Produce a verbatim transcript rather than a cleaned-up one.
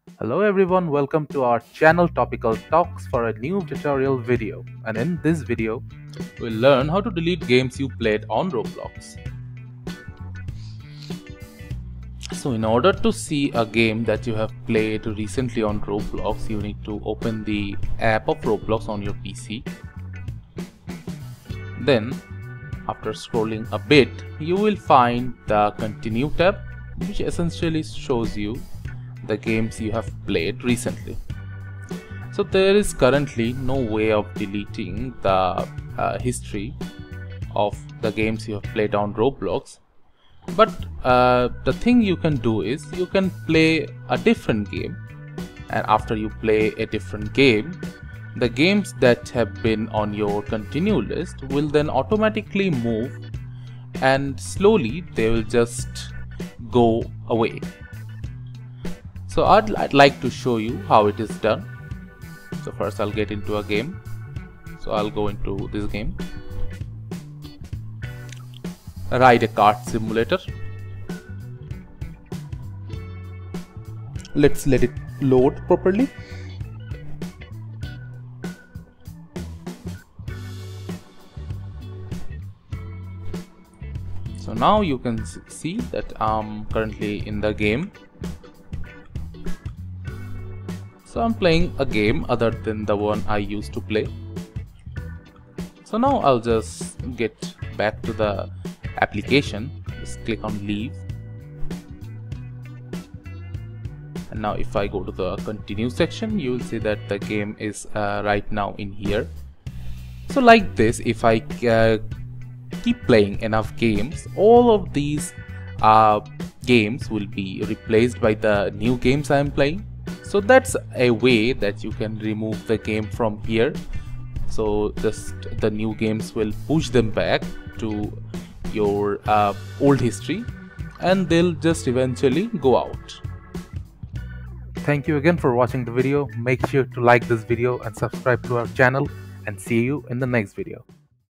Hello everyone, welcome to our channel Topical Talks for a new tutorial video. And in this video, We'll learn how to delete games you played on Roblox. So in order to see a game that you have played recently on Roblox, you need to open the app of Roblox on your P C. Then, after scrolling a bit, you will find the Continue tab, which essentially shows you the games you have played recently. So there is currently no way of deleting the uh, history of the games you have played on Roblox, but uh, the thing you can do is you can play a different game, and after you play a different game, the games that have been on your continue list will then automatically move, and slowly they will just go away. So I'd, I'd like to show you how it is done. So first I'll get into a game. So I'll go into this game. Ride a kart simulator. Let's let it load properly. So now you can see that I'm currently in the game. So I'm playing a game other than the one I used to play. So now I'll just get back to the application. Just click on leave. And now if I go to the continue section, you will see that the game is uh, right now in here. So like this, if I uh, keep playing enough games, all of these uh, games will be replaced by the new games I am playing. So that's a way that you can remove the game from here. So just the new games will push them back to your uh, old history, and they'll just eventually go out. thank you again for watching the video. Make sure to like this video and subscribe to our channel, and see you in the next video.